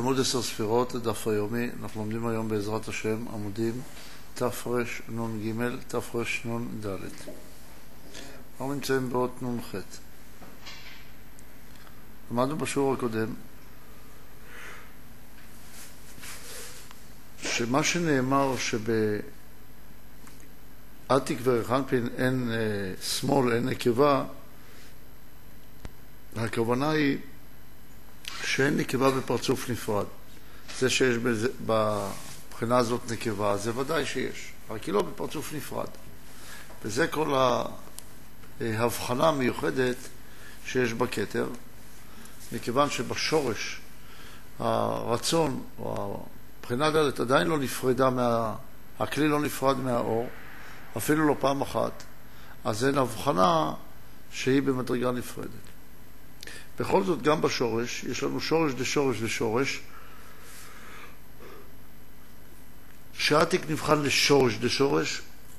תלמוד 10 ספירות, דף היומי. אנחנו לומדים היום בעזרת השם עמודים תרנ"ג, תרנ"ד. אנחנו נמצאים באות נ"ח. למדנו בשיעור הקודם שמה שנאמר שבעתיק ורחנפין אין שמאל, אין נקבה, הכוונה היא שאין נקבה בפרצוף נפרד. זה שיש בבחינה הזאת נקבה, זה ודאי שיש, רק היא לא בפרצוף נפרד. וזה כל ההבחנה המיוחדת שיש בכתר, מכיוון שבשורש הרצון או הבחינה דלת עדיין לא נפרדה, הכלי לא נפרד מהאור, אפילו לא פעם אחת, אז אין הבחנה שהיא במדרגה נפרדת. בכל זאת, גם בשורש, יש לנו שורש דשורש ושורש, שעתיק נבחן לשורש דשורש,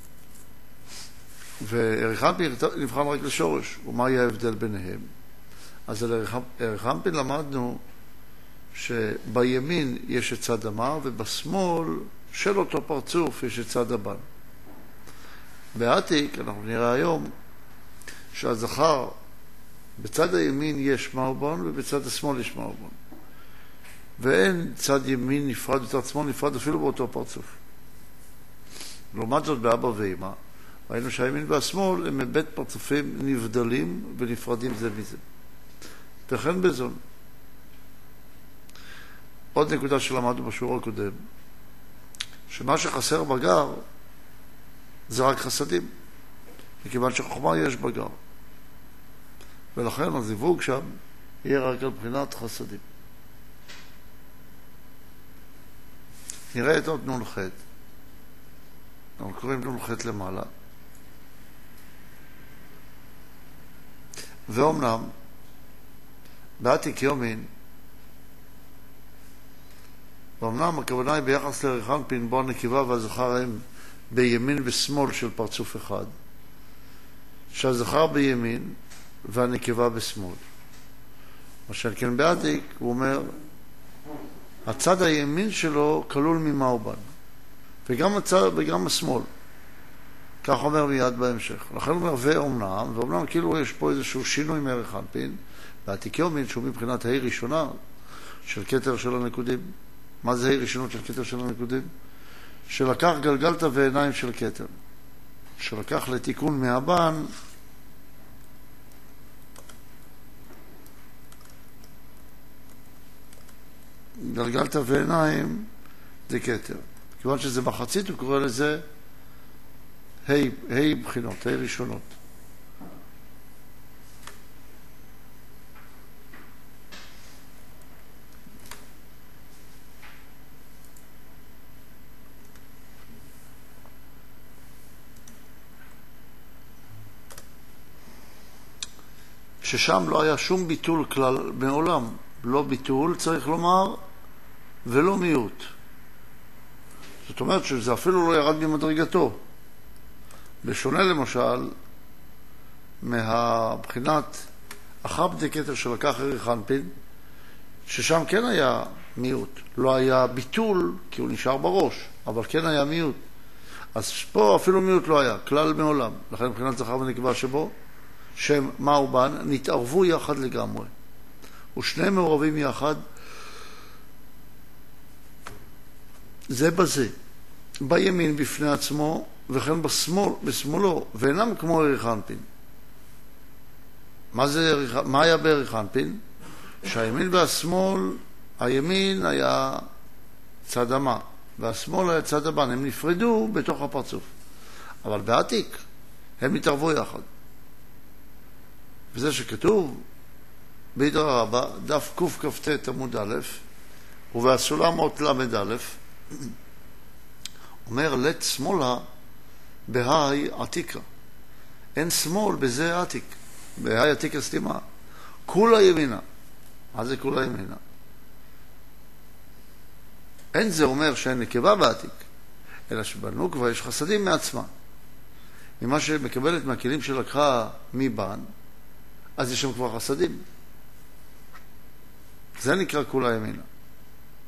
ורחנפין נבחן רק לשורש. ומה יהיה ההבדל ביניהם? אז על רחנפין למדנו שבימין יש את צד המר, ובשמאל של אותו פרצוף יש את צד הבן. בעתיק אנחנו נראה היום שהזכר בצד הימין יש מאובן ובצד השמאל יש מאובן, ואין צד ימין נפרד וצד שמאל נפרד אפילו באותו פרצוף. לעומת זאת באבא ואמא ראינו שהימין והשמאל הם מבית פרצופים נבדלים ונפרדים זה מזה. וכן בזון. עוד נקודה שלמדנו בשיעור הקודם, שמה שחסר בגר זה רק חסדים, מכיוון שחוכמה יש בגר, ולכן הזיווג שם יהיה רק על בחינת חסדים. נראה את עוד נ"ח. אנחנו קוראים נ"ח למעלה. ואומנם בעתיק יומין, ואומנם הכוונה היא ביחס לרחנפין, בו הנקבה והזכר הם בימין ושמאל של פרצוף אחד, שהזכר בימין והנקבה בשמאל. מה שכן בעתיק, הוא אומר, הצד הימין שלו כלול ממאובן, וגם הצד וגם השמאל. כך אומר מיד בהמשך. לכן הוא אומר, ואומנם כאילו יש פה איזשהו שינוי מרחנפין, בעתיק יומין, שהוא מבחינת ההיא ראשונה של כתר של הנקודים. מה זה ההיא ראשונות של כתר של הנקודים? שלקח גלגלת ועיניים של כתר, שלקח לתיקון מהבן גלגלת ועיניים זה כתר. כיוון שזה מחצית, הוא קורא לזה ה' בחינות, ה' ראשונות. ששם לא היה שום ביטול כלל מעולם. לא ביטול, צריך לומר, ולא מיעוט. זאת אומרת שזה אפילו לא ירד ממדרגתו. בשונה למשל מהבחינת אחר בדי כתר שלקח רחנפין, ששם כן היה מיעוט. לא היה ביטול, כי הוא נשאר בראש, אבל כן היה מיעוט. אז פה אפילו מיעוט לא היה, כלל מעולם. לכן מבחינת זכר ונקבה שבו, שם מאובן נתערבו יחד לגמרי. ושניהם מעורבים יחד זה בזה. בימין בפני עצמו, וכן בשמאלו, ואינם כמו רחנפין. מה היה ברחנפין? שהימין והשמאל, הימין היה צד המה, והשמאל היה צד הבן. הם נפרדו בתוך הפרצוף. אבל בעתיק הם התערבו יחד. וזה שכתוב בידרא רבה, דף קכ"ט עמוד א', ובסולם אות ל"א, אומר לית שמאלה בהאי עתיקה. אין שמאל בזה עתיק, בהאי עתיקה סתימה. כולה ימינה. מה זה כולה ימינה? אין זה אומר שאין נקבה בעתיק, אלא שבנוקבה יש חסדים מעצמה. ממה שמקבלת מהכלים שלקחה מבן, אז יש שם כבר חסדים. זה נקרא כולה ימינה.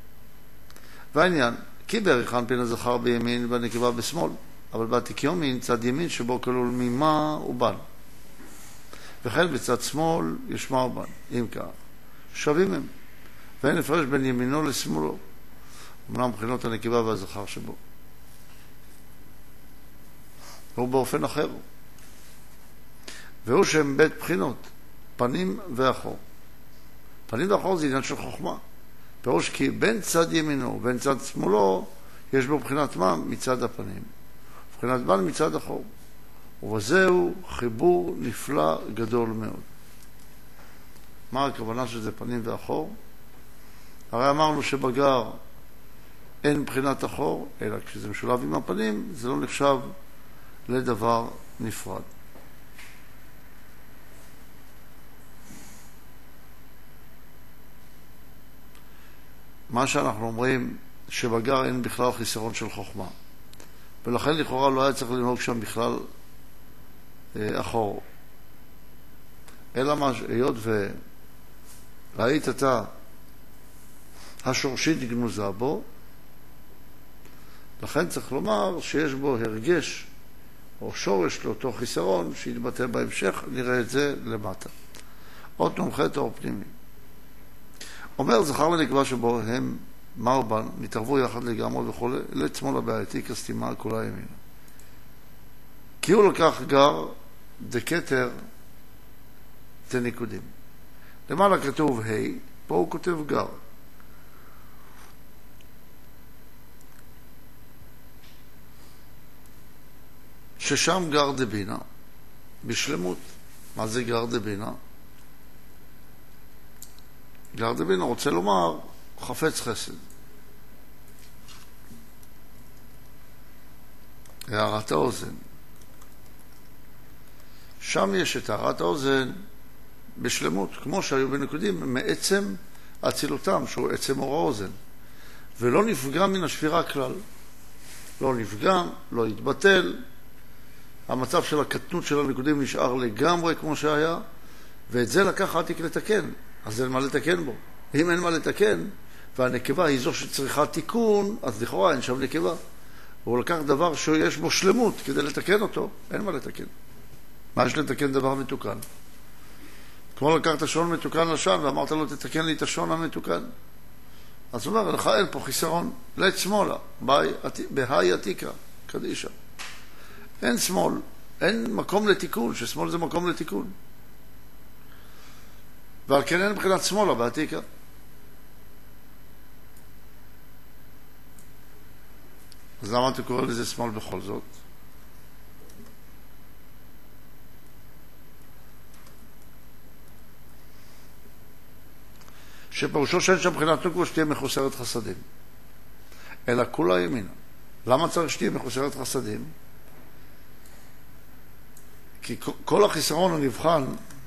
והעניין, כי בעריכן פין הזכר בימין והנקבה בשמאל, אבל בתיקיומין צד ימין שבו כלול ממה ובן. וכן בצד שמאל יש מה ובן. אם כך, שווים הם, ואין הפרש בין ימינו לשמאלו. אמנם בחינות הנקבה והזכר שבו. הוא באופן אחר. והוא שהם בית בחינות, פנים ואחור. פנים ואחור זה עניין של חוכמה. פירוש כי בין צד ימינו ובין צד שמאלו יש בו בחינת מה מצד הפנים, בחינת בן מצד אחור. ובזהו חיבור נפלא גדול מאוד. מה הכוונה שזה פנים ואחור? הרי אמרנו שבגר אין בחינת אחור, אלא כשזה משולב עם הפנים זה לא נחשב לדבר נפרד. מה שאנחנו אומרים שבגר אין בכלל חיסרון של חוכמה, ולכן לכאורה לא היה צריך לנהוג שם בכלל אחור, אלא מה, היות וראית אתה השורשית גנוזה בו, לכן צריך לומר שיש בו הרגש או שורש לאותו חיסרון שיתבטא בהמשך, נראה את זה למטה. אות נ"ח אור פנימי. אומר זכר ונקבה שבו הם מרבן נתערבו יחד לגמרי וכל לצמאל הבעייתי כסתימה כולה ימינה. כי הוא לקח גר דקטר תניקודים. למעלה כתוב ה', פה הוא כותב גר. ששם גר דבינה בשלמות. מה זה גר דבינה? גר דבינה רוצה לומר חפץ חסד. הערת האוזן. שם יש את הערת האוזן בשלמות, כמו שהיו בנקודים מעצם אצילותם, שהוא עצם אור האוזן, ולא נפגע מן השבירה כלל. לא נפגע, לא יתבטל. המצב של הקטנות של הנקודים נשאר לגמרי כמו שהיה, ואת זה לקח עתיק לתקן. אז אין מה לתקן בו. אם אין מה לתקן, והנקבה היא זו שצריכה תיקון, אז לכאורה אין שם נקבה. הוא לקח דבר שיש בו שלמות כדי לתקן אותו, אין מה לתקן. מה יש לתקן דבר מתוקן? כמו לקחת שון מתוקן לשן, ואמרת לו תתקן לי את השון המתוקן. אז הוא אומר, לך אין פה חיסרון, לית שמאלה, בהי עתיקה, קדישה. אין שמאל, אין מקום לתיקון, ששמאל זה מקום לתיקון. ועל כן אין מבחינת שמאלה בעתיקה. אז למה אתה קורא לזה שמאל בכל זאת? שפרושו שאין שם מבחינת נוקבה שתהיה מחוסרת חסדים, אלא כולה ימינה. למה צריך שתהיה מחוסרת חסדים? כי כל החיסרון הנבחן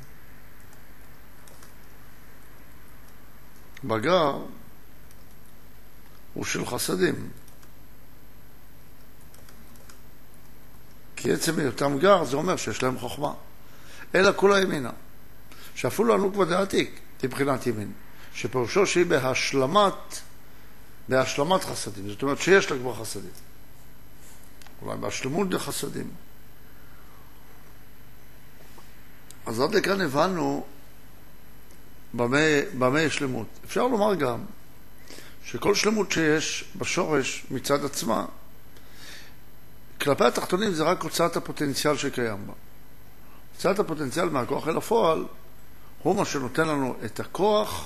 בגר הוא של חסדים. כי עצם היותם גר זה אומר שיש להם חוכמה. אלא כולה ימינה. שאפילו הנוקבה דעתיק מבחינת ימין. שפרושו שהיא בהשלמת חסדים. זאת אומרת שיש לה כבר חסדים. אולי בהשלמות לחסדים. אז עד לכאן הבנו במה יש שלמות. אפשר לומר גם שכל שלמות שיש בשורש מצד עצמה, כלפי התחתונים זה רק הוצאת הפוטנציאל שקיים בה. הוצאת הפוטנציאל מהכוח אל הפועל הוא מה שנותן לנו את הכוח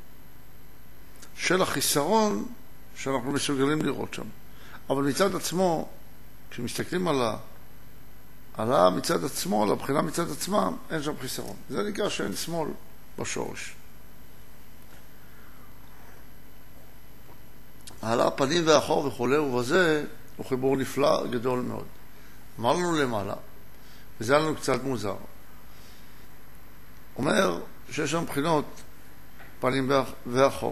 של החיסרון שאנחנו מסוגלים לראות שם. אבל מצד עצמו, כשמסתכלים על מצד עצמו, על הבחינה מצד עצמה, אין שם חיסרון. זה נקרא שאין שמאל בשורש. על הפנים והאחור וכו' ובזה הוא חיבור נפלא גדול מאוד. אמרנו למעלה, וזה היה לנו קצת מוזר. אומר שיש שם בחינות פנים ואחור.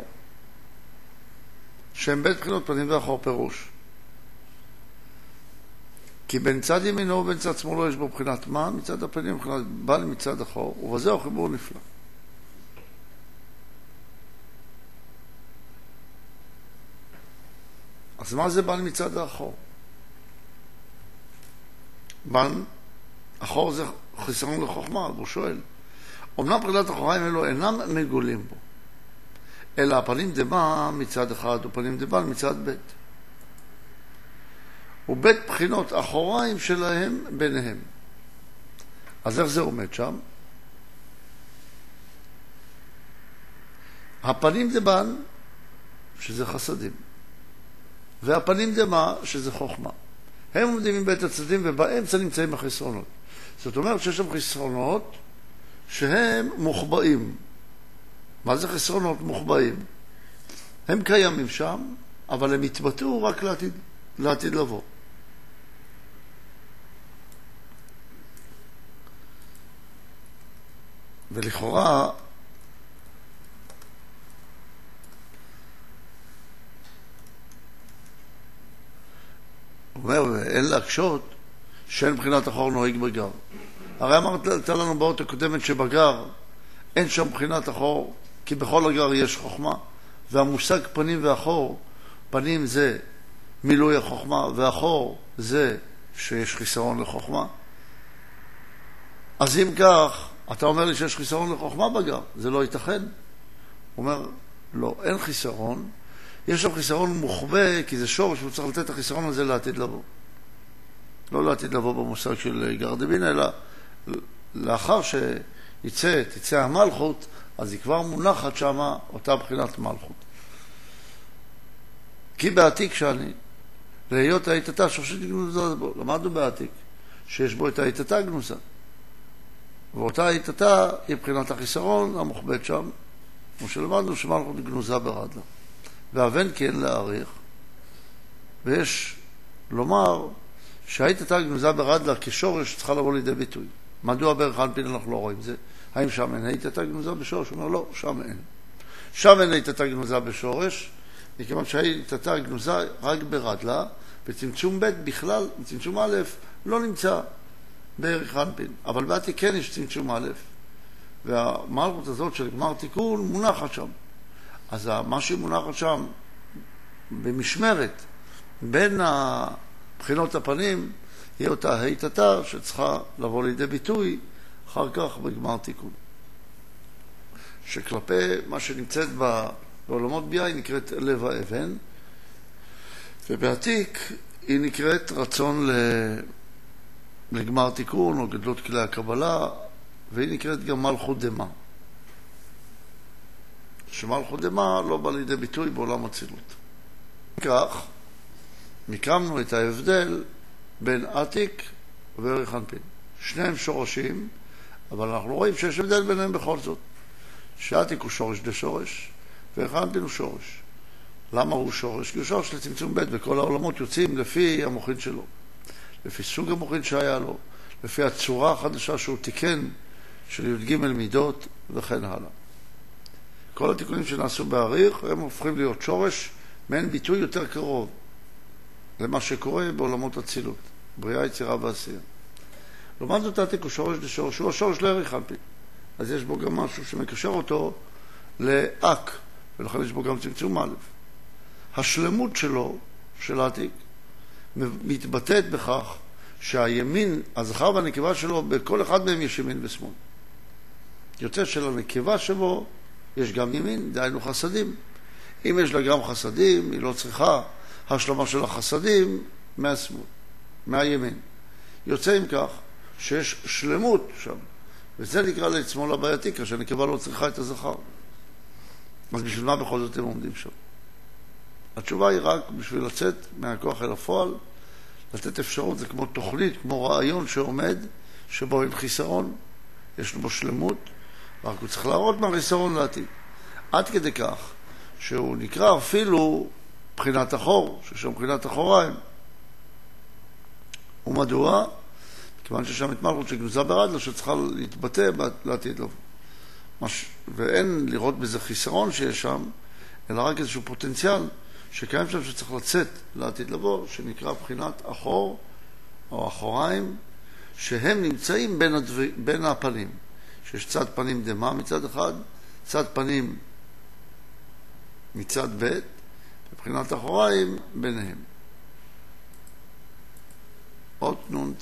שהן בית בחינות פנים ואחור פירוש. כי בין צד ימינו ובין צד שמאלו יש בו בחינת מה, מצד הפנים, בחינת בן מצד אחור, ובזה הוא חיבור נפלא. אז מה זה בן מצד האחור? בן אחור זה חיסרון לחוכמה, הוא שואל. אמנם בחינת אחוריים אלו אינם מגולים בו, אלא הפנים דמה מצד אחד ופנים דבן מצד בית. ובית בחינות אחוריים שלהם ביניהם. אז איך זה עומד שם? הפנים דבן, שזה חסדים, והפנים דמה, שזה חוכמה. הם עומדים עם בית הצדדים, ובאמצע נמצאים החסרונות. זאת אומרת שיש שם חסרונות שהם מוחבאים. מה זה חסרונות מוחבאים? הם קיימים שם, אבל הם התבטאו רק לעתיד לבוא. ולכאורה, הוא אומר, אין להקשות שאין בחינת אחור נוהג בגר. הרי אמרת לנו באות הקודמת שבגר אין שם בחינת אחור, כי בכל הגר יש חוכמה, והמושג פנים ואחור, פנים זה מילוי החוכמה, ואחור זה שיש חיסרון לחוכמה. אז אם כך, אתה אומר לי שיש חיסרון לחוכמה בגר, זה לא ייתכן. הוא אומר, לא, אין חיסרון, יש שם חיסרון מוחבא, כי זה שורש, הוא צריך לתת את החיסרון הזה לעתיד לבוא. לא לעתיד לבוא במושג של גר דבין, אלא לאחר תצא המלכות, אז היא כבר מונחת שמה אותה בחינת מלכות. כי בעתיק שאני, להיות האיתתה שורשית גנוזה בו, למדנו בעתיק, שיש בו את האיתתה גנוזה. ואותה האיתתה היא בחינת החיסרון המוחבאת שם, כמו שלמדנו שמלכות גנוזה ברדלה. ואבן כן להעריך, ויש לומר שהאיתתה גנוזה ברדלה כשורש צריכה לבוא לידי ביטוי. מדוע בערך אנפין אנחנו לא רואים זה? האם שם אין האיתתה גנוזה בשורש? הוא אומר לא, שם אין. שם אין האיתתה גנוזה בשורש, מכיוון שהאיתתה גנוזה רק ברדלה, בצמצום ב' בכלל, בצמצום א', לא נמצא בערך אנפין. אבל בעתיק כן יש צמצום א', והמלכות הזאת של גמר תיקון מונחת שם. אז מה שהיא מונחת שם במשמרת בין בחינות הפנים היא אותה היתתה שצריכה לבוא לידי ביטוי אחר כך בגמר תיקון. שכלפי מה שנמצאת בעולמות ביאה היא נקראת לב האבן, ובעתיק היא נקראת רצון לגמר תיקון או גדלות כלי הקבלה, והיא נקראת גם מלכות דמה. שמלכות דמה לא בא לידי ביטוי בעולם הצילות. כך, מקמנו את ההבדל בין עתיק וערך אנפין. שניהם שורשים, אבל אנחנו רואים שיש הבדל ביניהם בכל זאת. שעתיק הוא שורש דשורש, וערך אנפין הוא שורש. למה הוא שורש? כי הוא שורש לצמצום ב' וכל העולמות יוצאים לפי המוחין שלו. לפי סוג המוחין שהיה לו, לפי הצורה החדשה שהוא תיקן של י"ג מידות וכן הלאה. כל התיקונים שנעשו בעריך הם הופכים להיות שורש מעין ביטוי יותר קרוב למה שקורה בעולמות הצילות, בריאה, יצירה ועשייה. לעומת זאת העתיק הוא שורש דשורש, הוא השורש לערך אנפין. אז יש בו גם משהו שמקשר אותו לאק, ולכן יש בו גם צמצום א'. השלמות שלו, של העתיק, מתבטאת בכך שהימין, הזכר והנקבה שלו, בכל אחד מהם יש ימין ושמאל. יוצא של הנקבה שבו יש גם ימין, דהיינו חסדים. אם יש לה גם חסדים, היא לא צריכה השלמה של החסדים מהשמאל, מהימין. יוצא עם כך שיש שלמות שם, וזה נקרא לעצמו לבעייתי, כאשר הנקבה לא צריכה את הזכר. אז בשביל מה בכל זאת הם עומדים שם? התשובה היא רק בשביל לצאת מהכוח אל הפועל, לתת אפשרות, זה כמו תוכנית, כמו רעיון שעומד, שבו אין חיסרון, יש בו שלמות, רק הוא צריך להראות מהחיסרון לעתיד. עד כדי כך שהוא נקרא אפילו בחינת אחור, ששם בחינת אחוריים. ומדוע? כיוון ששם את מלכות שגנוזה ברדלה, שצריכה להתבטא לעתיד לבוא. ואין לראות בזה חיסרון שיש שם, אלא רק איזשהו פוטנציאל שקיים שם שצריך לצאת לעתיד לבוא, שנקרא בחינת אחור או אחוריים, שהם נמצאים בין הפנים. שיש צד פנים דמה מצד אחד, צד פנים מצד ב', מבחינת אחוריים ביניהם. אות נ"ט.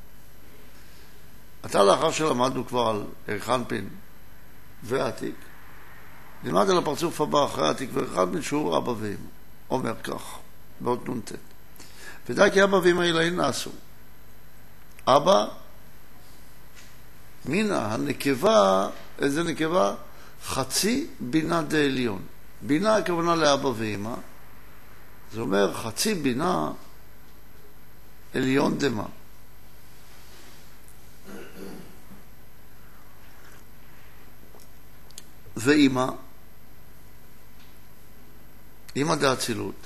עתה לאחר שלמדנו כבר על ערך אנפין ועתיק, נלמד על הפרצוף הבא אחרי עתיק וערך אנפין שהוא אבא ואמא. אומר כך, באות נ"ט. ודאי כי אבא ואמא עילאין נעשו. אבא, מינה, הנקבה, איזה נקבה? חצי בינה דעליון. בינה הכוונה לאבא ואמא. זה אומר חצי בינה עליון דמה. ואמא, אמא דאצילות,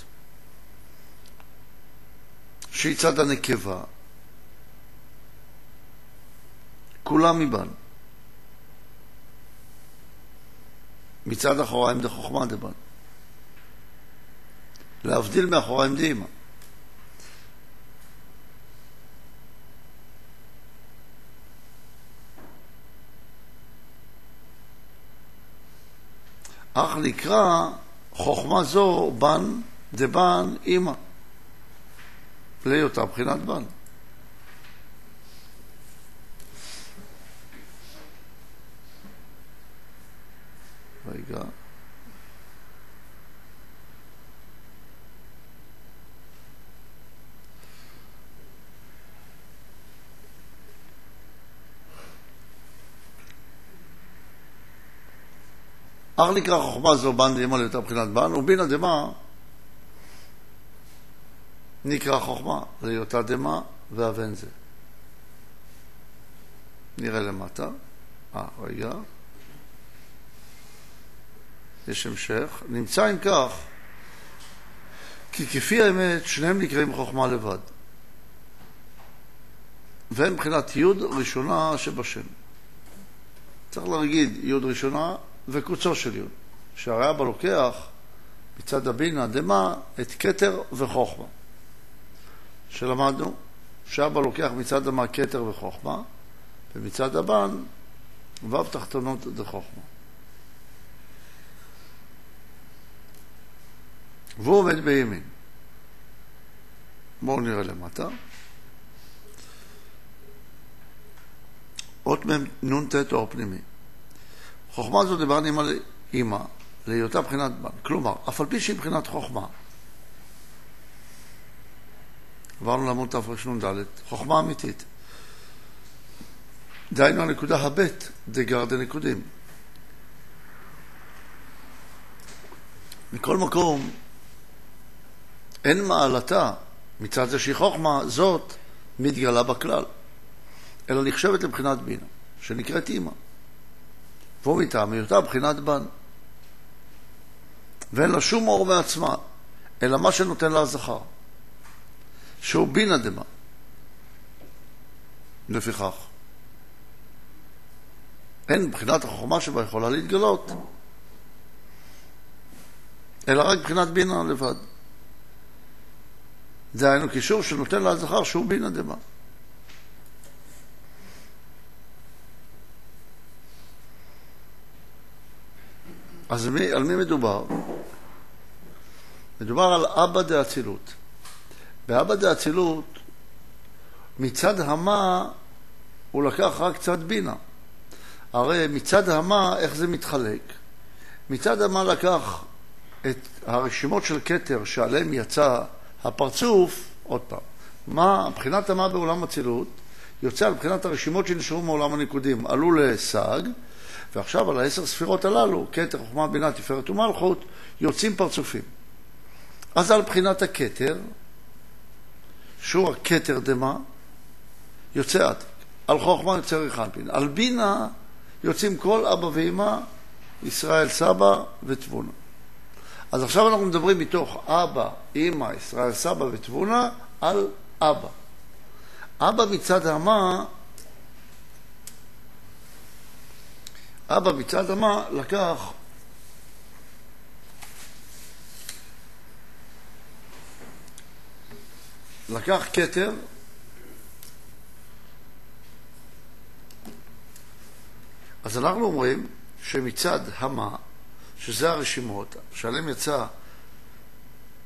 שהיא צד הנקבה, כולה מבן. מצד אחוריים דחוכמה דבן. להבדיל מאחוריים דאמא. אך נקרא חוכמה זו בן דבן אמא. להיותה בחינת בן. רגע. אך נקרא חוכמה זו בן דאמא להיותה בחינת בן, ובינה דמה נקרא חוכמה להיותה דמה ואבן זה. נראה למטה. רגע. יש המשך. נמצא אם כך, כי כפי האמת שניהם נקראים חוכמה לבד. והם מבחינת יוד ראשונה שבשם. צריך להגיד יוד ראשונה וקוצו של יוד. שהרי אבא לוקח מצד הבינה דמה את כתר וחוכמה. שלמדנו שאבא לוקח מצד המה כתר וחוכמה, ומצד הבן וו תחתונות דחוכמה. והוא עומד בימין. בואו נראה למטה. אות נ"ט אור פנימי. חוכמה זו דיברנו על אמא, להיותה בחינת בן. כלומר, אף על פי שהיא בחינת חוכמה. עברנו לעמוד תרנ"ד, חוכמה אמיתית. דהיינו הנקודה הבית, דגר דנקודים. מכל מקום, אין מעלתה מצד זה שהיא חוכמה, זאת מתגלה בכלל. אלא נחשבת לבחינת בינה, שנקראת אמא. והוא מטעם היותה בחינת בן. ואין לה שום אור מעצמה, אלא מה שנותן לה הזכר. שהוא בינה דמה. לפיכך, אין בחינת החוכמה שבה יכולה להתגלות, אלא רק בחינת בינה לבד. זה היינו קישור שנותן לה הזכר שהוא בינה דמה. אז על מי מדובר? מדובר על אבא דאצילות. באבא דאצילות, מצד המה הוא לקח רק צד בינה. הרי מצד המה, איך זה מתחלק? מצד המה לקח את הרשימות של כתר שעליהם יצא הפרצוף, עוד פעם. מה, מבחינת המה בעולם אצילות, יוצא על מבחינת הרשימות שנשארו מעולם הניקודים, עלו לסג, ועכשיו על 10 ספירות הללו, כתר, חוכמה, בינה, תפארת ומלכות, יוצאים פרצופים. אז על בחינת הכתר, שהוא הכתר דמה, יוצא עתיק. על חוכמה יוצא ערך אנפין. על בינה יוצאים כל אבא ואמא, ישראל סבא ותבונה. אז עכשיו אנחנו מדברים מתוך אבא, אמא, ישראל סבא ותבונה על אבא. אבא מצד המה, אבא מצד המה לקח כתר, אז אנחנו אומרים שמצד המה, שזה הרשימות, שעליהם יצא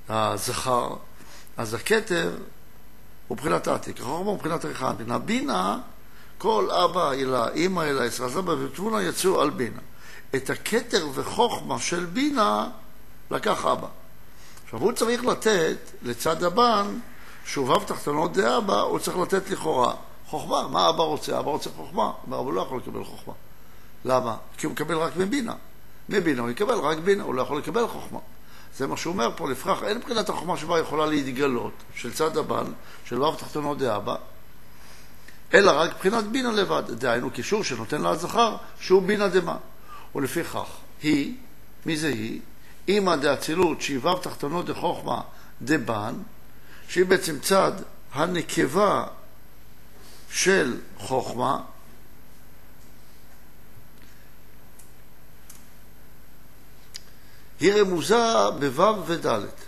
הזכר, אז הכתר הוא מבחינת העתיק, החוכמה הוא מבחינת עריכה. בינה, כל אבא אלה, אמא אלה, ישראל זבא ותבונה יצאו על בינה. את הכתר וחוכמה של בינה לקח אבא. עכשיו הוא צריך לתת לצד הבן, שובב תחתונות דאבא, הוא צריך לתת לכאורה חוכמה. מה אבא רוצה? אבא רוצה חוכמה. הוא לא יכול לקבל חוכמה. למה? כי הוא מקבל רק מבינה. מבינה הוא יקבל רק בינה, הוא לא יכול לקבל חוכמה. זה מה שהוא אומר פה, לפרח, אין מבחינת החוכמה שבה יכולה להתגלות, של צד הבן, של ווב תחתונות דאבא, אלא רק מבחינת בינה לבד. דהיינו קישור שנותן לה הזכר, שהוא בינה דמה. ולפיכך, היא, מי זה היא? אמא דאצילות שהיא ווב תחתונות דחוכמה דבן, שהיא בעצם צד הנקבה של חוכמה, היא רמוזה בוו ודלת.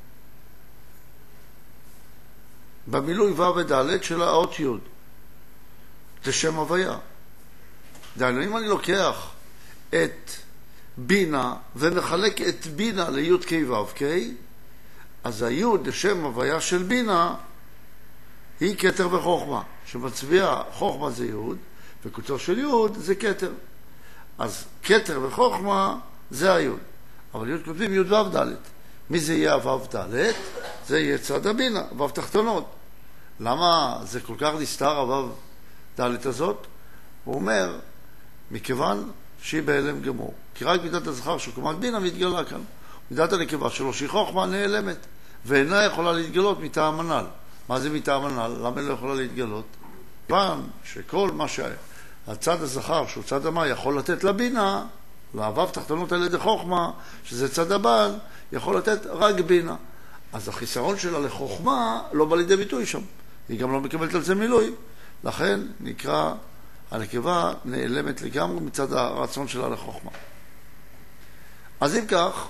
במילוי וו ודלת של האות י' זה שם הוויה. דהיינו, אם אני לוקח את בינה ומחלק את בינה לי' קי וו קי, אז הי' לשם הוויה של בינה היא כתר וחוכמה, שמצביע חוכמה זה י' וקוצו של י' זה כתר. אז כתר וחוכמה זה הי'. אבל י' כותבים י' ו' ד'. מי זה יהיה ו' ד'? זה יהיה צד הבינה, ו' תחתונות. למה זה כל כך נסתר הו' ד' הזאת? הוא אומר, מכיוון שהיא בהלם גמור. כי רק מידת הזכר של קומת בינה מתגלה כאן. מידת הנקבה שלו שהיא חוכמה נעלמת, ואינה יכולה להתגלות מטעם הנ"ל. מה זה מטעם הנ"ל? למה היא לא יכולה להתגלות? כיוון שכל מה שהצד הזכר, שהוא צד המה, יכול לתת לבינה, והוו תחתונות על ידי חוכמה, שזה צד הבן, יכול לתת רק בינה. אז החיסרון שלה לחוכמה לא בא לידי ביטוי שם. היא גם לא מקבלת על זה מילוי. לכן נקרא הנקבה נעלמת לגמרי מצד הרצון שלה לחוכמה. אז אם כך,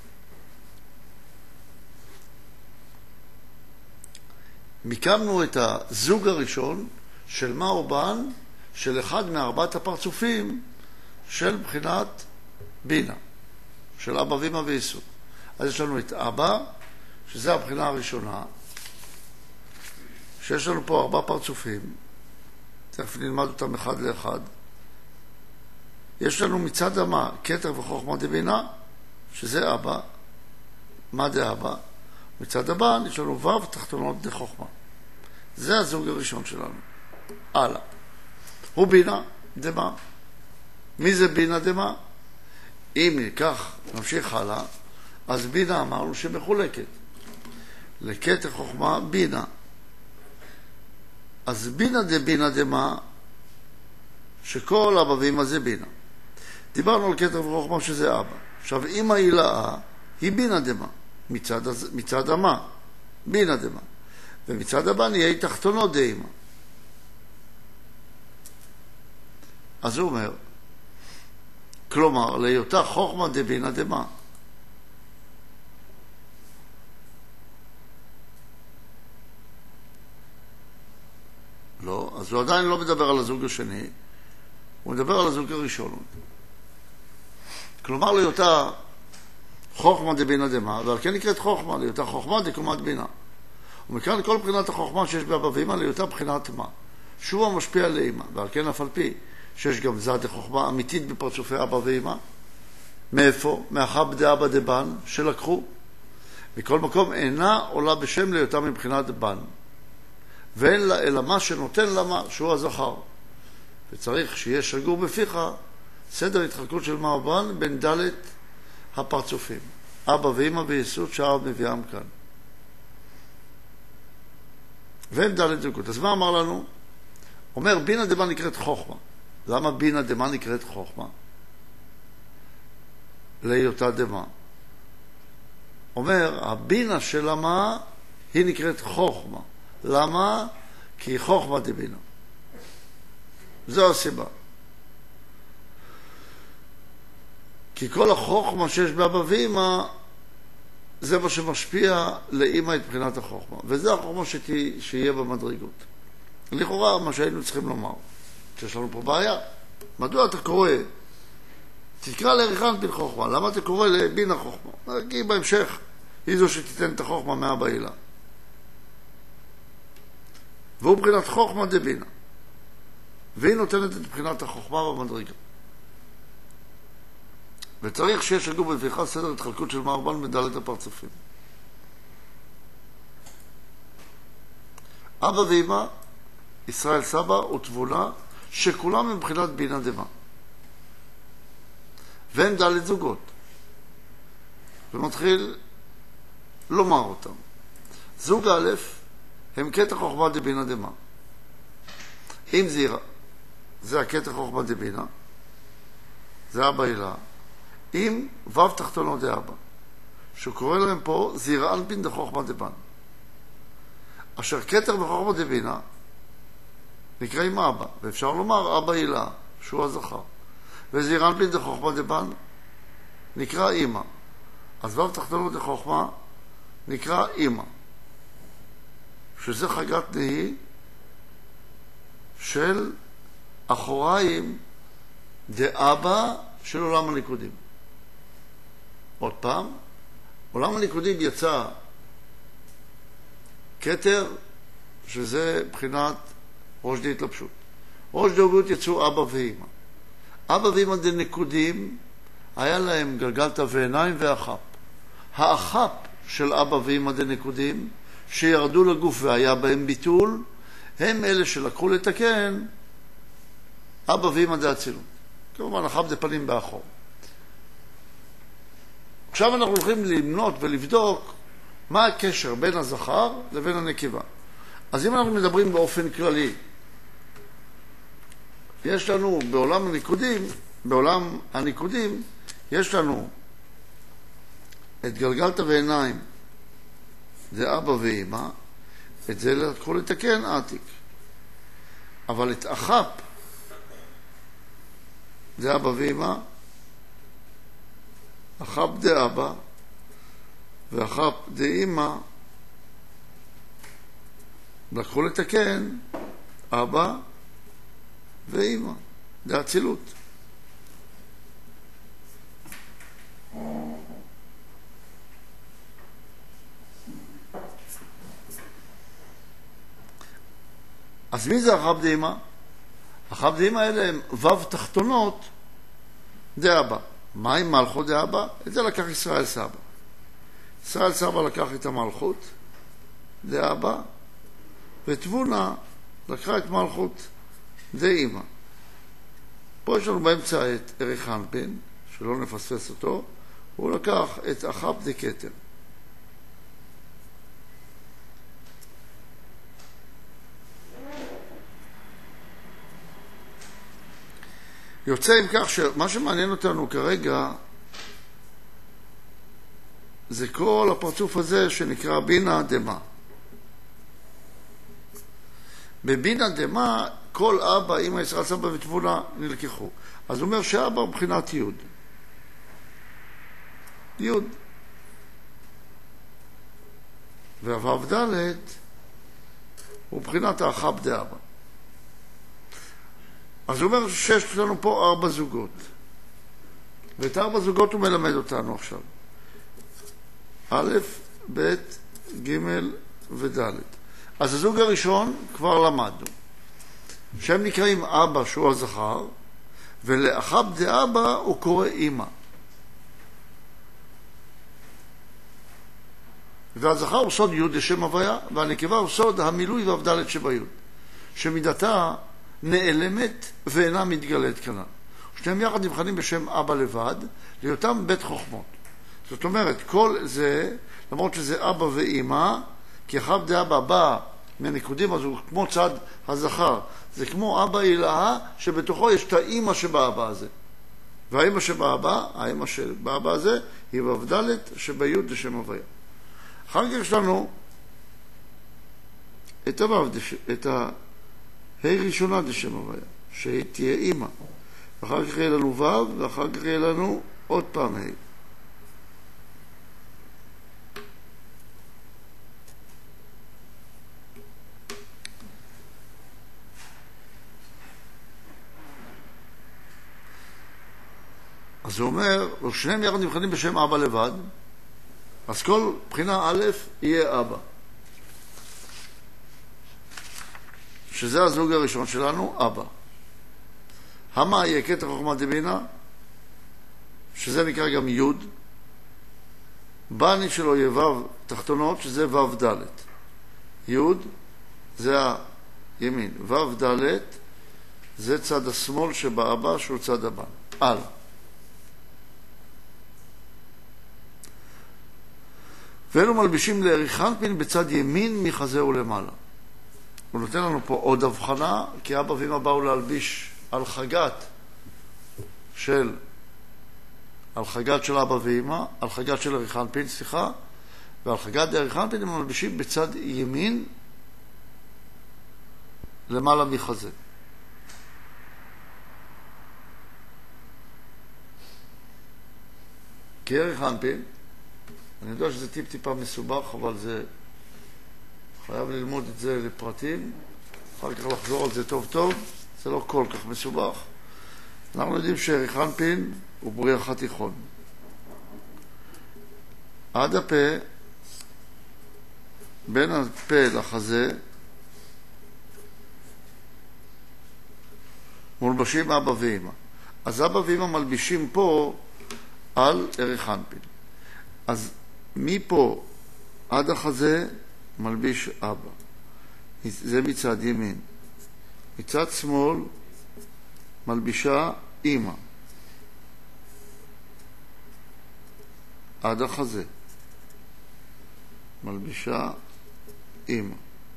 מיקמנו את הזוג הראשון של מה הוא בן של אחד מארבעת הפרצופים של בחינת בינה, של אבא ואמא ויסוד. אז יש לנו את אבא, שזה הבחינה הראשונה, שיש לנו פה 4 פרצופים, תכף נלמד אותם אחד לאחד. יש לנו מצד המה, כתר וחוכמה דבינה, שזה אבא, מה דאבא. מצד הבן יש לנו ו' תחתונות דחוכמה. זה הזוג הראשון שלנו. הלאה. הוא בינה דמה. מי זה בינה דמה? אם ניקח, נמשיך הלאה, אז בינה אמרנו שמחולקת. לכתר חוכמה בינה. אז בינה דבינה דמה, שכל אבא ואמא זה בינה. דיברנו על כתר וחוכמה שזה אבא. עכשיו, אמא הילאה היא בינה דמה. מצד המה, בינה דמה. ומצד הבן יהיה תחתונות דאמא. אז הוא אומר, כלומר, להיותה חוכמה דבינה דמה. לא, אז הוא עדיין לא מדבר על הזוג השני, הוא מדבר על הזוג הראשון. כלומר, להיותה חוכמה דבינה דמה, ועל כן נקראת חוכמה, להיותה חוכמה דקומת בינה. ומכאן כל בחינת החוכמה שיש באבא ואמא, להיותה בחינת מה. שהוא המשפיע לאמא, ועל כן אף על פי שיש גם זד החוכמה אמיתית בפרצופי אבא ואמא. מאיפה? מאחר דאבא דבן שלקחו. מכל מקום אינה עולה בשם להיותה מבחינת בן. ואין לה אלא מה שנותן לה מה, שהוא הזכר. וצריך שיהיה שגור בפיך סדר התחלקות של מה ובן בין ד' הפרצופים. אבא ואמא ויסוד שער מביאם כאן. והם ד' זוגות. אז מה אמר לנו? אומר, בינה דמה נקראת חוכמה. למה בינה דמה נקראת חוכמה? להיותה דמה. אומר, הבינה של המה היא נקראת חוכמה. למה? כי היא חוכמה דבינה. זו הסיבה. כי כל החוכמה שיש באבא ואמא, זה מה שמשפיע לאמא את בחינת החוכמה. וזה החוכמה שיהיה במדרגות. לכאורה, מה שהיינו צריכים לומר, שיש לנו פה בעיה. מדוע אתה קורא? תקרא לריחן בין חוכמה. למה אתה קורא לבינה חוכמה? כי בהמשך היא זו שתיתן את החוכמה מאבא הילה. והוא מבחינת חוכמה דבינה. והיא נותנת את מבחינת החוכמה במדרגה. וצריך שיש הגו בפיחה סדר התחלקות של מערבן מדלת הפרצופים. אבא ואמא, ישראל סבא ותבונה, שכולם הם מבחינת בינה דמה. והם דלת זוגות. ומתחיל לומר אותם. זוג א' הם קטע חוכמה דבינה דמה. אם זירה, זה הקטע חוכמה דבינה, זה אבא הילה. אם ו' תחתונו דאבא, שקורא להם פה זירה אנפין דחוכמה דבן. אשר כתר בחוכמה דבינה נקרא עם אבא, ואפשר לומר אבא הילה, שהוא הזכר. וזירה אנפין דחוכמה דבן נקרא אמא. אז ו' תחתונו דחוכמה נקרא אמא. שזה חגת נהי של אחוריים דאבא של עולם הניקודים. עוד פעם, עולם הניקודים יצא כתר, שזה בחינת ראש די התלבשות. ראש דאוגות יצאו אבא ואמא. אבא ואמא דניקודים היה להם גלגלתא ועיניים ואחפ. האחפ של אבא ואמא דניקודים שירדו לגוף והיה בהם ביטול, הם אלה שלקחו לתקן אבא ואמא דאצילות. כמובן, אחפ דפנים באחור. עכשיו אנחנו הולכים למנות ולבדוק מה הקשר בין הזכר לבין הנקבה. אז אם אנחנו מדברים באופן כללי, יש לנו בעולם הניקודים, יש לנו את גלגלתא ועיניים, זה אבא ואמא, את זה לקחו לתקן עתיק. אבל את אחפ, זה אבא ואמא, אחפ דאבא ואחפ דאמא, לקחו לתקן אבא ואמא, דאצילות. אז מי זה אחפ דאמא? אחפ דאמא האלה הם ו' תחתונות דאבא. מה עם מלכות דאבא? את זה לקח ישראל סבא. ישראל סבא לקח את המלכות דאבא, ותבונה לקחה את מלכות דאמא. פה יש לנו באמצע את ערך אנפין, שלא נפספס אותו, הוא לקח את אחפ דקטר. יוצא עם כך שמה שמעניין אותנו כרגע זה כל הפרצוף הזה שנקרא בינה דמה. בבינה דמה כל אבא, אמא, ישראל סבא ותבונה נלקחו. אז הוא אומר שאבא הוא מבחינת יוד. יוד. והוו ד' הוא מבחינת האחפ דאבא. אז הוא אומר שיש לנו פה 4 זוגות. ואת 4 זוגות הוא מלמד אותנו עכשיו. א', ב', ג' וד'. אז הזוג הראשון כבר למדנו. שהם נקראים אבא שהוא הזכר, ולאחפ דאבא הוא קורא אמא. והזכר הוא סוד י' לשם הוויה, והנקבה הוא סוד המילוי והבדלת שביוד, שמידתה נעלמת ואינה מתגלית כנ"ל. שניהם יחד נבחנים בשם אבא לבד, להיותם בית חוכמות. זאת אומרת, כל זה, למרות שזה אבא ואמא, כי אחפ דאבא בא מהניקודים, אז הוא כמו צד הזכר. זה כמו אבא הילה, שבתוכו יש את האמא שבאבא הזה. והאמא שבאבא, האמא שבאבא הזה, היא בהבדלת שביוד לשם הוויה. אחר כך יש לנו את ההי ראשונה לשם הוויה, שהיא תהיה אמא. ואחר כך יהיה לנו ו' ואחר כך יהיה לנו עוד פעם ה'. אז הוא אומר, ושניהם יחד נבחנים בשם אבא לבד, אז כל בחינה א' יהיה אבא. שזה הזוג הראשון שלנו, אבא. המה יהיה כתר חוכמה דבינה, שזה נקרא גם י', בני שלו יהיה ו' תחתונות, שזה ו' ד'. י' זה הימין, ו' ד' זה צד השמאל שבאבא, שהוא צד הבן. הלאה. ואלו מלבישים לעריך אנפין בצד ימין מחזה ולמעלה. הוא נותן לנו פה עוד הבחנה, כי אבא ואמא באו להלביש על חגת של אבא ואמא, על חגת של עריך אנפין, ועל חגת עריך אנפין הם מלבישים בצד ימין למעלה מחזה. כי עריך אנפין, אני יודע שזה טיפה מסובך, אבל זה חייב ללמוד את זה לפרטים, אחר כך לחזור על זה טוב טוב, זה לא כל כך מסובך. אנחנו יודעים שעריך אנפין הוא בריח התיכון. עד הפה, בין הפה לחזה, מולבשים אבא ואמא. אז אבא ואמא מלבישים פה על עריך אנפין. אז מפה עד החזה מלביש אבא. זה מצד ימין. מצד שמאל מלבישה אמא. עד החזה מלבישה אמא.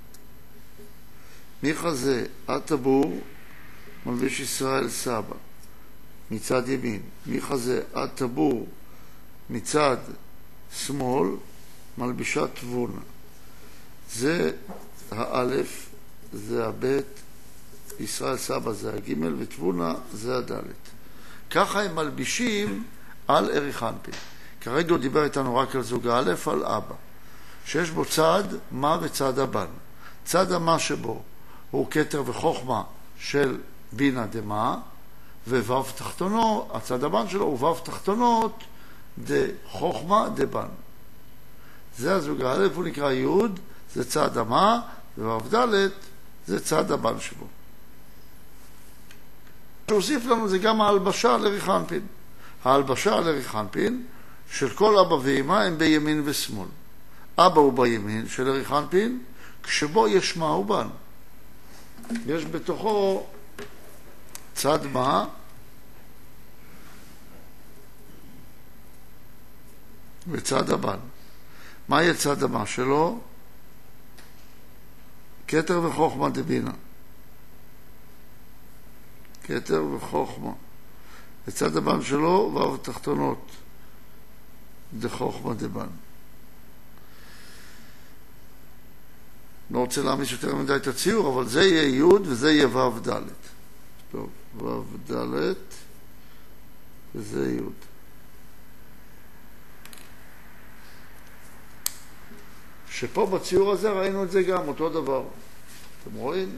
מחזה עד טבור מלביש ישראל סבא. מצד ימין. מחזה עד טבור מצד שמאל מלבישה תבונה. זה האלף, זה הבית, ישראל סבא זה הגימל, ותבונה זה הדלת. ככה הם מלבישים על עריך אנפין. כרגע הוא דיבר איתנו רק על זוג האלף, על אבא, שיש בו צד מה וצד הבן. צד המה שבו הוא כתר וחוכמה של בינה דמה, וו' תחתונו, הצד הבן שלו הוא ו' תחתונות דחוכמה דבן. זה הזוג האלף, הוא נקרא י', זה צד המה, וו' ד' זה צד הבן שבו. שהוסיף לנו זה גם ההלבשה על עריך אנפין. ההלבשה על עריך אנפין של כל אבא ואמא הם בימין ושמאל. אבא הוא בימין של עריך אנפין, כשבו יש מה ובן. יש בתוכו צד מה וצד הבן. מה יהיה צד המה שלו? כתר וחוכמה דבינה. כתר וחוכמה. וצד הבן שלו ו' תחתונות דחוכמה דבן. לא רוצה להעמיס יותר מדי את הציור, אבל זה יהיה י' וזה יהיה ו' ד'. טוב, ו' ד' וזה י'. שפה בציור הזה ראינו את זה גם, אותו דבר. אתם רואים?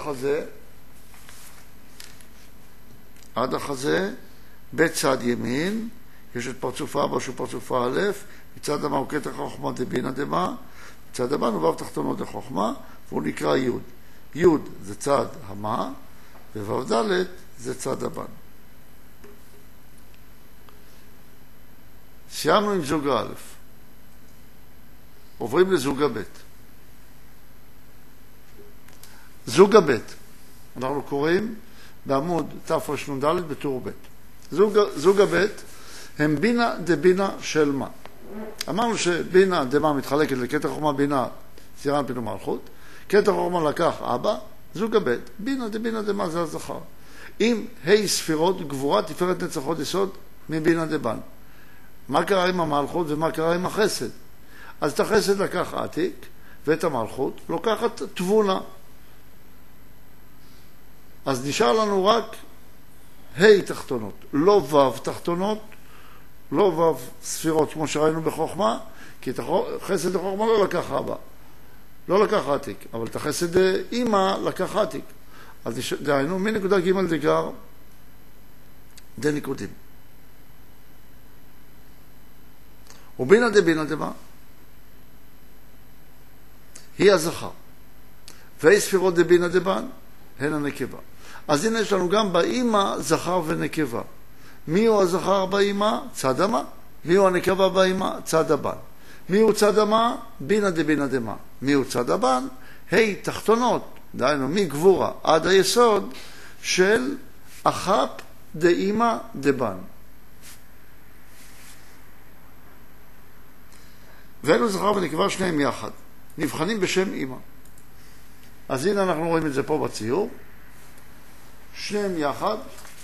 עד החזה, בצד ימין, יש את פרצוף אבא שהוא פרצוף א', מצד המה הוא כתר חוכמה דבינה דמה, מצד הבן הוא ו' תחתונות דחוכמה, והוא נקרא י'. י' זה צד המה, וו' ד' זה צד הבן. סיימנו עם זוג א'. עוברים לזוג הבית. זוג הבית, אנחנו קוראים בעמוד תרנ"ד בטור ב'. זוג הבית הם בינה דבינה של מה. אמרנו שבינה דמה מתחלקת לכתר חוכמה בינה, ספירה אנפין ומלכות. כתר חוכמה לקח אבא, זוג הבית. בינה דבינה דמה זה הזכר. עם ה' ספירות גבורה תפארת נצח הוד יסוד מבינה דבן. מה קרה עם המלכות ומה קרה עם החסד? אז את החסד לקח עתיק, ואת המלכות לוקחת תבונה. אז נשאר לנו רק ה' תחתונות, לא ו' תחתונות, לא ו' ספירות כמו שראינו בחוכמה, כי את החסד לחוכמה לא לקח אבא, לא לקח עתיק, אבל את החסד אמא לקח עתיק. אז דהיינו, מנקודה ג' דגר דניקודים. ובינה דבינה דמה היא הזכר, והיא ספירות דבינה דבן הן הנקבה. אז הנה יש לנו גם באמא זכר ונקבה. מי הוא הזכר באמא? צד אמה. מי הוא הנקבה באמא? צד הבן. מי הוא צד אמה? בינה דבינה דמה. מי הוא צד הבן? ה' תחתונות, דהיינו מגבורה עד היסוד של אחפ דאמא דבן. ואלו זכר ונקבה שניהם יחד, נבחנים בשם אמא. אז הנה אנחנו רואים את זה פה בציור. שניהם יחד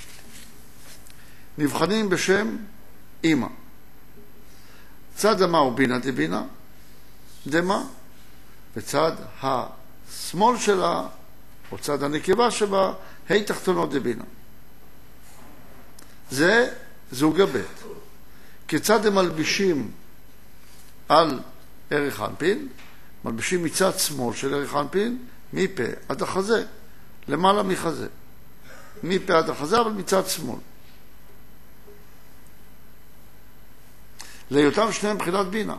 נבחנים בשם אמא. צד אמה הוא בינה דבינה דמה, וצד השמאל שלה, או צד הנקבה שבה, ה' תחתונות דבינה. זה זוג הבית. כיצד הם מלבישים על ערך אנפין? מלבישים מצד שמאל של ערך אנפין, מפה עד החזה, למעלה מחזה. מפה עד החזה, אבל מצד שמאל. להיותם שניהם בחינת בינה.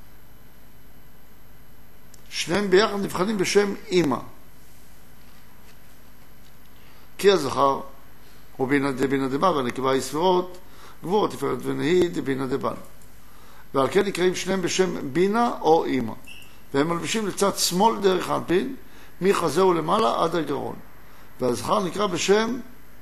שניהם ביחד נבחנים בשם אמא. כי הזכר הוא בינה דבינה דמה, והנקבה היא ספירות גבורות, תפארת ונהי דבינה דבן. ועל כן נקראים שניהם בשם בינה או אמא. והם מלבישים לצד שמאל דרך אנפין, מחזה ולמעלה עד הגרון. והזכר נקרא בשם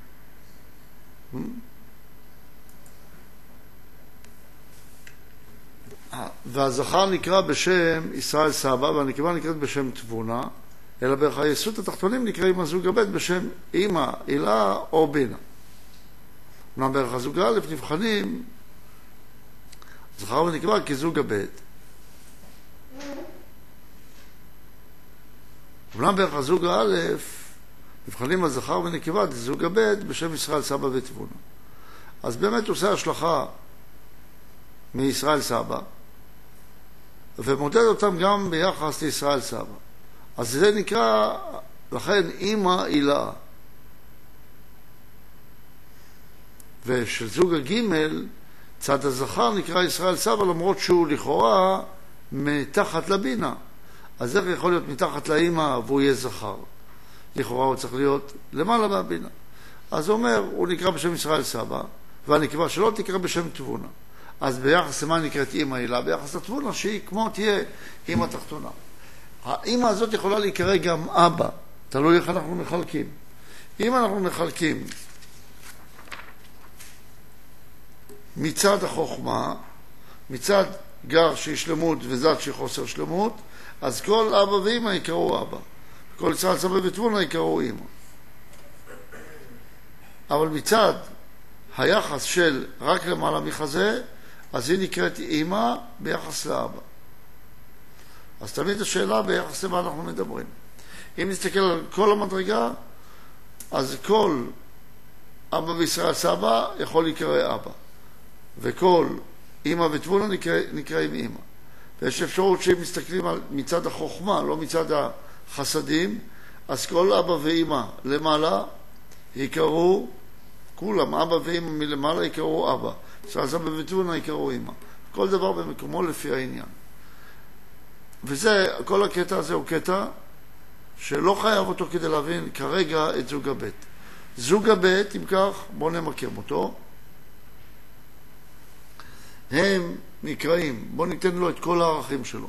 ישראל סבא, והנקבה נקראת בשם תבונה, אלא בערך היסוד התחתונים נקראים הזוג הבית בשם אמא, הילה או בינה. אמנם בערך הזוג א' נבחנים זכר ונקבה כזוג הבית. אמנם בערך הזוג א' נבחנים הזכר ונקבה כזוג הבית בשם ישראל סבא ותבונה. אז באמת עושה השלכה מישראל סבא ומודד אותם גם ביחס לישראל סבא. אז זה נקרא לכן אמא הילה. ושל זוג הגימל צד הזכר נקרא ישראל סבא, למרות שהוא לכאורה מתחת לבינה. אז איך יכול להיות מתחת לאמא והוא יהיה זכר? לכאורה הוא צריך להיות למעלה מהבינה. אז הוא אומר, הוא נקרא בשם ישראל סבא, והנקבה שלו תקרא בשם תבונה. אז ביחס למה נקראת אמא הילה? ביחס לתבונה שהיא כמו תהיה אמא תחתונה. האמא הזאת יכולה להיקרא גם אבא, תלוי איך אנחנו מחלקים. אם אנחנו מחלקים מצד החוכמה, מצד גר שהיא שלמות וזד שהיא חוסר שלמות, אז כל אבא ואמא יקראו אבא. כל צד סבא ותבונה יקראו אמא. אבל מצד היחס של רק למעלה מחזה, אז היא נקראת אמא ביחס לאבא. אז תמיד השאלה ביחס למה אנחנו מדברים. אם נסתכל על כל המדרגה, אז כל אבא וישראל סבא יכול להיקרא אבא. וכל אמא ותבונה נקראים אמא. ויש אפשרות שאם מסתכלים על מצד החוכמה, לא מצד החסדים, אז כל אבא ואמא למעלה יקראו, כולם, אבא ואמא מלמעלה יקראו אבא. ישראל סבא ותבונה יקראו אמא. כל דבר במקומו לפי העניין. וזה, כל הקטע הזה הוא קטע שלא חייב אותו כדי להבין כרגע את זוג הבית. זוג הבית, אם כך, בואו נמקם אותו. הם נקראים, בואו ניתן לו את כל הערכים שלו.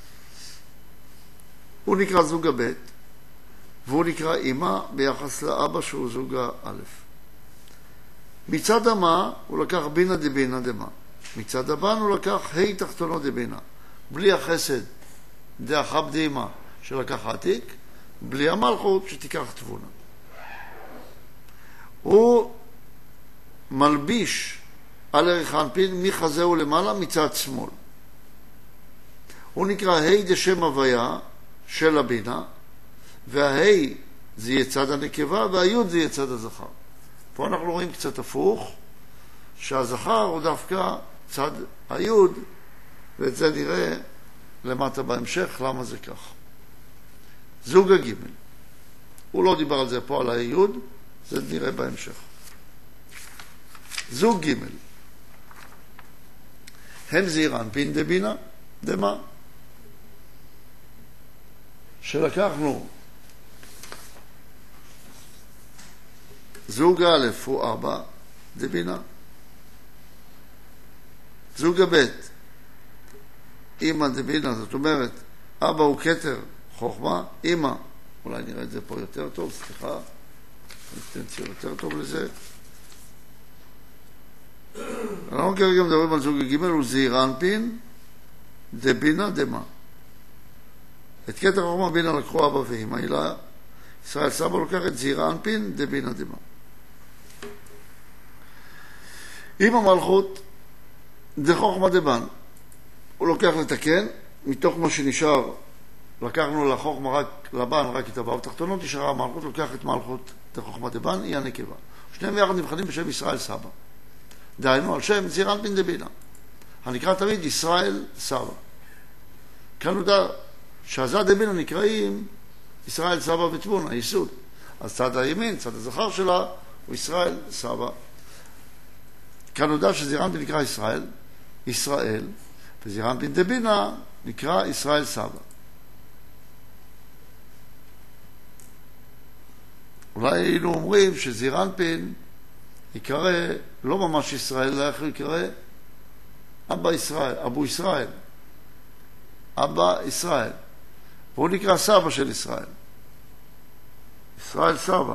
הוא נקרא זוג הבית, והוא נקרא אמא ביחס לאבא שהוא זוג האלף. מצד אמה הוא לקח בינה דבינה דמה. מצד הבן הוא לקח ה' תחתונות דבינה. בלי החסד דאחב דאמא שלקח עתיק, בלי המלכות שתיקח תבונה. הוא מלביש על ערך אנפין מחזה ולמעלה מצד שמאל. הוא נקרא ה' דשם הוויה של הבינה, והה' זה יהיה צד הנקבה והיוד זה יהיה צד הזכר. פה אנחנו רואים קצת הפוך, שהזכר הוא דווקא צד היוד, ואת זה נראה למטה בהמשך, למה זה כך. זוג הגימל. הוא לא דיבר על זה פה, על היוד, זה נראה בהמשך. זוג גימל. הם זעיר אנפין דבינה דמה. שלקחנו זוג א' הוא 4 דבינה, זוג ב' אמא דבינה, זאת אומרת אבא הוא כתר חוכמה, אמא, אולי נראה את זה פה יותר טוב, סליחה, ניתן ציור יותר טוב לזה. אנחנו כרגע מדברים על זוג ג' הוא זעיר אנפין דבינה דמה. את כתר חוכמה בינה לקחו אבא ואמא, הילה ישראל סבא לוקח את זעיר אנפין דבינה דמה. אמא מלכות דחוכמה דבן, הוא לוקח לתקן, מתוך מה שנשאר לקחנו לחוכמה רק לבן, רק את הבא תחתונות, נשארה המלכות, לוקח את מלכות דחוכמה דבן, היא הנקבה. שניהם יחד נבחנים בשם ישראל סבא. דהיינו על שם זעיר אנפין דבינה, הנקרא תמיד ישראל סבא. כאן נודע שהזד דבינה נקראים ישראל סבא ותבונה, ייסוד. אז צד הימין, צד הזכר שלה, הוא ישראל סבא. כאן נודע שזעיר אנפין נקרא ישראל, ישראל, וזעיר אנפין דבינה נקרא ישראל סבא. אולי היינו אומרים שזעיר אנפין יקרא לא ממש ישראל, אלא איך הוא יקרא? אבא ישראל, אבו ישראל. אבא ישראל. והוא נקרא סבא של ישראל. ישראל סבא.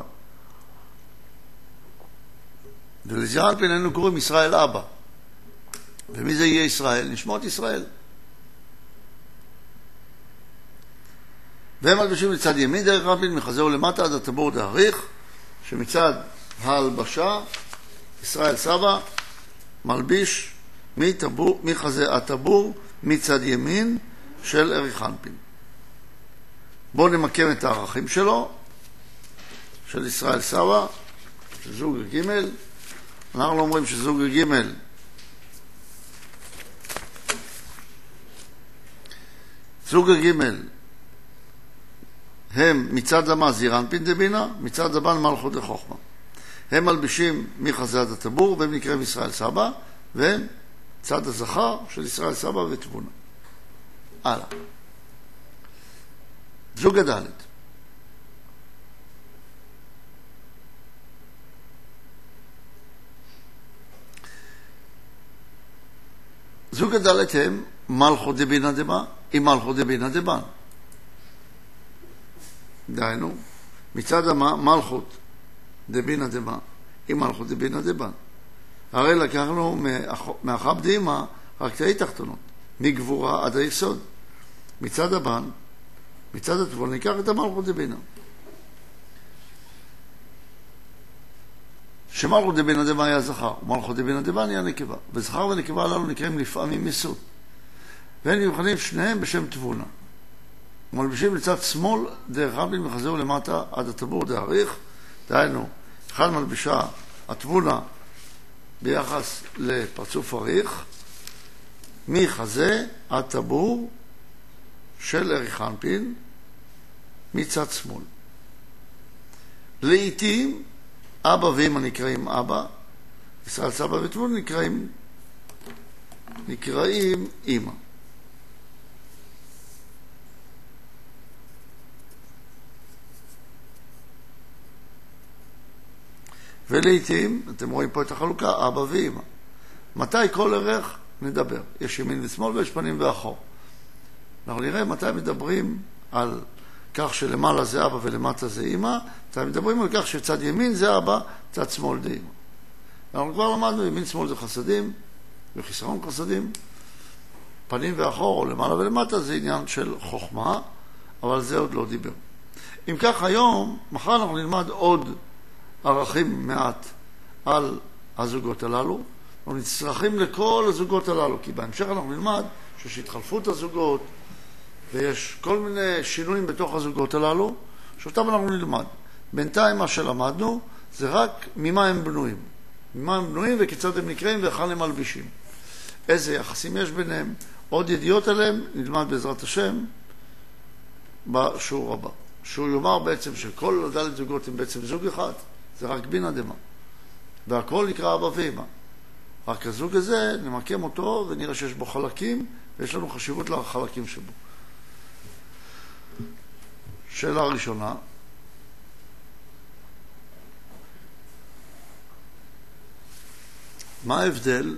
ולזעיר אנפין היינו קוראים ישראל אבא. ומי זה יהיה ישראל? נשמות ישראל. והם מלבישים מצד ימין דרך אנפין, מחזהו למטה עד הטבור דאריך, שמצד ההלבשה, ישראל סבא מלביש מחזה הטבור מצד ימין של ערך אנפין. בואו נמקם את הערכים שלו, של ישראל סבא, של זוג ג'. אנחנו אומרים שזוג ג' זוג ג' הם מצד למה זעיר אנפין דבינה, מצד לבן מלכות דחוכמה. הם מלבישים מחזה עד הטבור, והם נקראים ישראל סבא, והם צד הזכר של ישראל סבא ותבונה. הלאה. זוג ד' זוג ד' הם מלכות דבינה דמה עם מלכות דבינה דבן. דהיינו, מצד המה מלכות דבינה דמה עם מלכות דבינה דבן. הרי לקחנו מאחב דאמא רק תאי תחתונות, מגבורה עד היסוד. מצד הבן, מצד התבון, ניקח את המלכות דבינה. שמלכות דבינה דמה היה זכר, ומלכות דבינה דבן היה נקבה. וזכר ונקבה הללו נקראים לפעמים יסוד. והם נבחנים שניהם בשם תבונה. מלבישים לצד שמאל דרך אנפין מחזהו למטה עד הטבור דאריך. דהיינו, אחד מלבישה התבונה ביחס לפרצוף אריך, מחזה עד טבור של ערך אנפין מצד שמאל. לעתים אבא ואמא נקראים אבא, ישראל סבא ותבונה נקראים אמא. ולעיתים, אתם רואים פה את החלוקה, אבא ואמא. מתי כל ערך? נדבר. יש ימין ושמאל ויש פנים ואחור. אנחנו נראה מתי מדברים על כך שלמעלה זה אבא ולמטה זה אמא, מתי מדברים על כך שצד ימין זה אבא, צד שמאל זה אמא. אנחנו כבר למדנו, ימין שמאל זה חסדים, וחיסרון חסדים. פנים ואחור, או למעלה ולמטה, זה עניין של חוכמה, אבל זה עוד לא דיבר. אם כך היום, מחר אנחנו נלמד עוד ערכים מעט על הזוגות הללו. אנחנו נצטרכים לכל הזוגות הללו, כי בהמשך אנחנו נלמד שיש התחלפות הזוגות, ויש כל מיני שינויים בתוך הזוגות הללו, שאותם אנחנו נלמד. בינתיים מה שלמדנו זה רק ממה הם בנויים. ממה הם בנויים וכיצד הם נקראים ואיך הם מלבישים. איזה יחסים יש ביניהם. עוד ידיעות עליהם נלמד בעזרת השם בשיעור הבא. שהוא יאמר בעצם שכל ד' זוגות הם בעצם זוג אחד, זה רק בינה דמה. והכל נקרא אבא ואמא. רק הזוג הזה, נמקם אותו ונראה שיש בו חלקים, ויש לנו חשיבות לחלקים שבו. שאלה ראשונה, מה ההבדל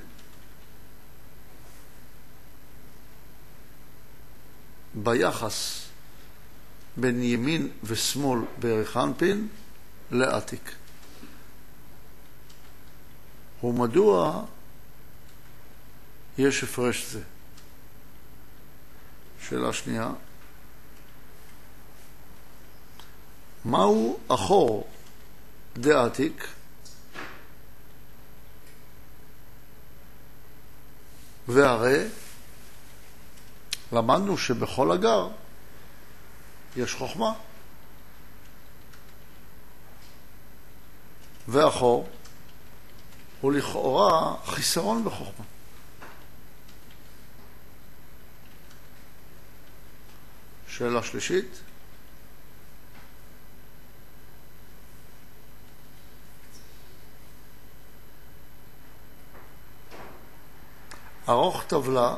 ביחס בין ימין ושמאל בערך אנפין לעתיק? ומדוע יש הפרש זה? שאלה שנייה, מהו אחור דעתיק והרי למדנו שבכל אגר יש חוכמה ואחור הוא לכאורה חיסרון בחוכמה. שאלה שלישית, ערוך טבלה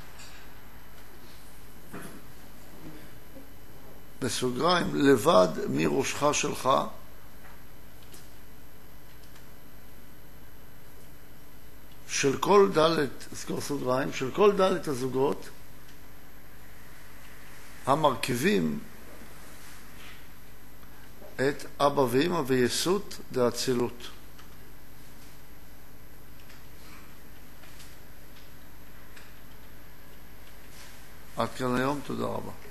בסוגריים לבד מראשך שלך של כל דלת, אזכור סוגריים, של כל דלת הזוגות המרכיבים את אבא ואמא ויסות דאצילות. עד כאן היום, תודה רבה.